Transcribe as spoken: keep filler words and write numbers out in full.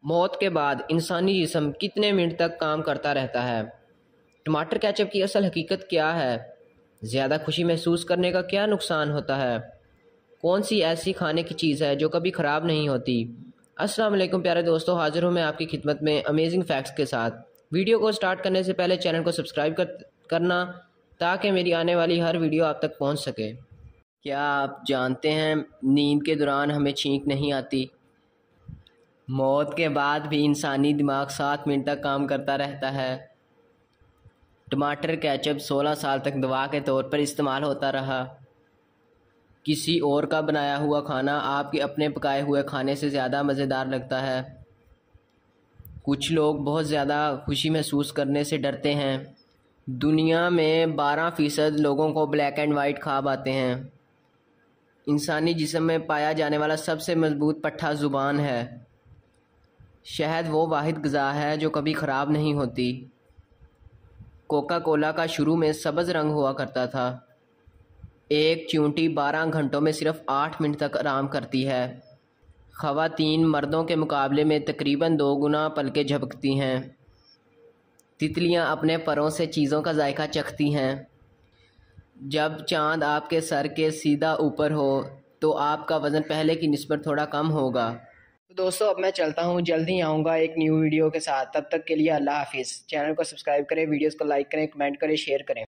मौत के बाद इंसानी जिस्म कितने मिनट तक काम करता रहता है? टमाटर केचप की असल हकीकत क्या है? ज़्यादा खुशी महसूस करने का क्या नुकसान होता है? कौन सी ऐसी खाने की चीज़ है जो कभी ख़राब नहीं होती? अस्सलाम वालेकुम प्यारे दोस्तों, हाज़िर हूँ मैं आपकी खिदमत में अमेजिंग फैक्ट्स के साथ। वीडियो को स्टार्ट करने से पहले चैनल को सब्सक्राइब कर करना ताकि मेरी आने वाली हर वीडियो आप तक पहुँच सके। क्या आप जानते हैं नींद के दौरान हमें छींक नहीं आती? मौत के बाद भी इंसानी दिमाग सात मिनट तक काम करता रहता है। टमाटर केचप सोलह साल तक दवा के तौर पर इस्तेमाल होता रहा। किसी और का बनाया हुआ खाना आपके अपने पकाए हुए खाने से ज़्यादा मज़ेदार लगता है। कुछ लोग बहुत ज़्यादा खुशी महसूस करने से डरते हैं। दुनिया में बारह फ़ीसद लोगों को ब्लैक एंड वाइट ख्वाब आते हैं। इंसानी जिस्म में पाया जाने वाला सबसे मजबूत पट्टा ज़ुबान है। शहद वो वाहिद ग़िज़ा है जो कभी ख़राब नहीं होती। कोका कोला का शुरू में सब्ज़ रंग हुआ करता था। एक चींटी बारह घंटों में सिर्फ आठ मिनट तक आराम करती है। ख़वातीन मर्दों के मुकाबले में तकरीबन दो गुना पलकें झपकती हैं। तितलियां अपने परों से चीज़ों का जायका चखती हैं। जब चाँद आपके सर के सीधा ऊपर हो तो आपका वज़न पहले की निस्बत थोड़ा कम होगा। तो दोस्तों, अब मैं चलता हूँ, जल्दी आऊँगा एक न्यू वीडियो के साथ। तब तक के लिए अल्लाह हाफिज़। चैनल को सब्सक्राइब करें, वीडियोस को लाइक करें, कमेंट करें, शेयर करें।